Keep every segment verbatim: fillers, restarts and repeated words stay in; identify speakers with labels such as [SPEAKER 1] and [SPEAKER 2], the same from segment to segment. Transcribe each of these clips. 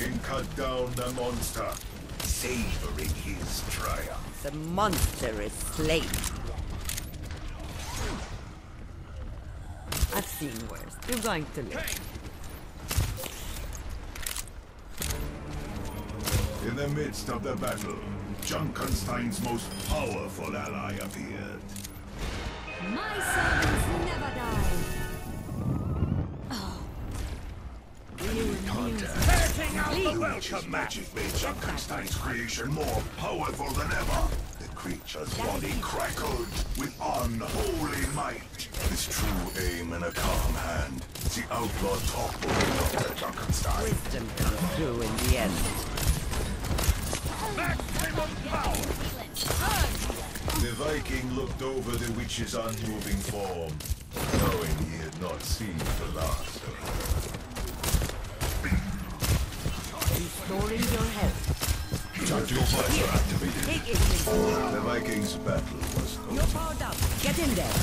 [SPEAKER 1] Viking cut down the monster, savoring his triumph.
[SPEAKER 2] The monster is slain. I've seen worse. You're going to live.
[SPEAKER 1] In the midst of the battle, Junkenstein's most powerful ally appeared.
[SPEAKER 3] My servants never die.
[SPEAKER 1] The witch's magic made Junkenstein's creation more powerful than ever. The creature's body crackled with unholy might. His true aim in a calm hand, the outlaw toppled Doctor Junkenstein.
[SPEAKER 2] Wisdom comes through in the end.
[SPEAKER 1] Maximum power! The Viking looked over the witch's unmoving form, knowing he had not seen the last of her.
[SPEAKER 2] Restoring your health.
[SPEAKER 1] Charge your visor activated.
[SPEAKER 2] Take it in.
[SPEAKER 1] The Vikings' battle was
[SPEAKER 2] You're
[SPEAKER 1] over.
[SPEAKER 2] powered up. Get in there.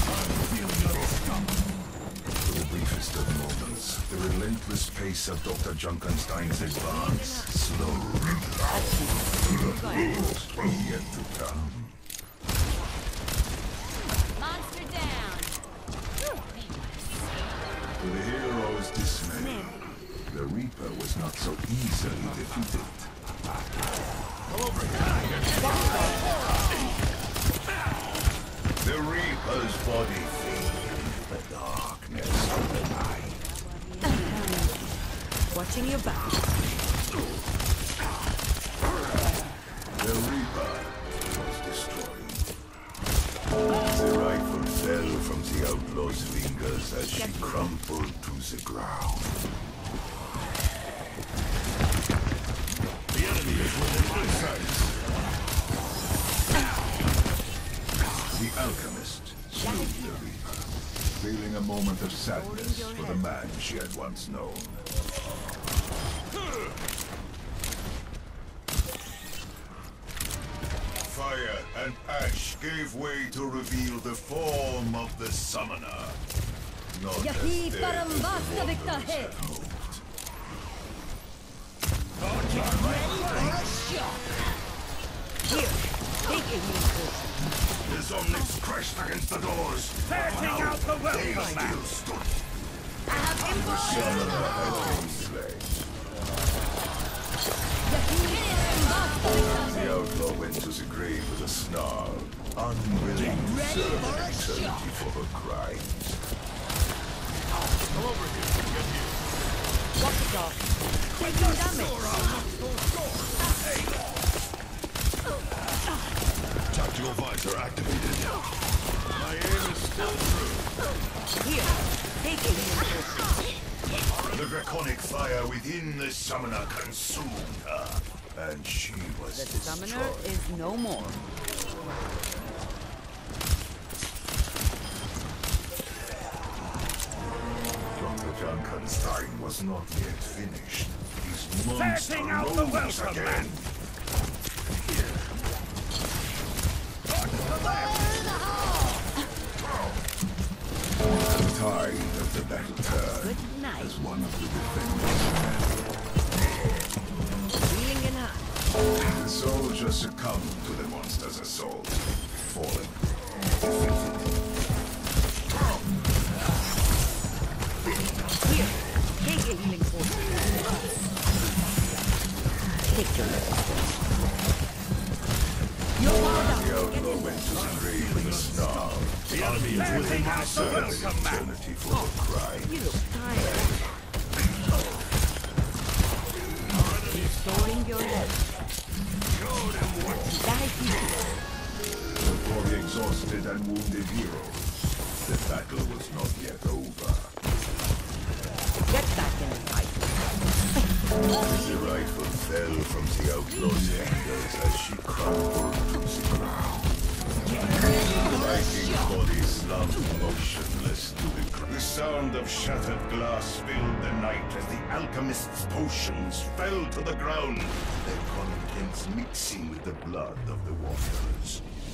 [SPEAKER 1] For the briefest of moments, the relentless pace of Doctor Junkenstein's advance slowed. The worst was yet to come.
[SPEAKER 3] Monster down.
[SPEAKER 1] To the hero's dismay, the Reaper was not so easily defeated. The Reaper's body faded in the darkness of the night.
[SPEAKER 2] Watching your back.
[SPEAKER 1] The Reaper was destroyed. The rifle fell from the outlaw's fingers as she crumpled to the ground. The enemy is within my sight. The alchemist slew the Reaper, feeling a moment of sadness for the man she had once known. Fire and ash gave way to reveal the form of the summoner. Not as
[SPEAKER 3] Yahi
[SPEAKER 1] dead as the
[SPEAKER 3] Parambasta
[SPEAKER 1] wanderers
[SPEAKER 3] Victahe.
[SPEAKER 1] had hoped.
[SPEAKER 2] Here. Take it in.
[SPEAKER 1] The zombies crashed against the doors. Taking out the welcome mat.
[SPEAKER 3] I have
[SPEAKER 1] The summoner had been slain. The outlaw went to the grave with a snarl, unwilling to serve an eternity for her crimes. Come over here. Get here.
[SPEAKER 2] Walk it off. Taking damage.
[SPEAKER 1] Tactical visor activated. My aim is still true.
[SPEAKER 2] Here. Take it in.
[SPEAKER 1] The draconic fire within the summoner consumed her, and she was
[SPEAKER 2] The
[SPEAKER 1] destroyed.
[SPEAKER 2] summoner is no more.
[SPEAKER 1] Doctor Junkenstein was not yet finished. His monster rose again. The tide of the battle turned
[SPEAKER 2] Good night.
[SPEAKER 1] as one of the defenders.
[SPEAKER 2] Healing in hand.
[SPEAKER 1] The soldier succumbed to the monster's assault, falling defeated.
[SPEAKER 2] Here. Take a healing potion. Take your level. You're powered up.
[SPEAKER 1] The outlaw went to the grave with a snarl. The enemy is within my service. Eternity for her crime.
[SPEAKER 2] You look tired. Restoring your health. Die here.
[SPEAKER 1] For the exhausted and wounded hero, the battle was not yet over.
[SPEAKER 2] Get back in the fight.
[SPEAKER 1] The rifle fell from the outlaw's fingers as she crumpled to the ground. The Viking's body slumped motionless to the ground. The sound of shattered glass filled the night as the alchemist's potions fell to the ground, their contents mixing with the blood of the wanderers.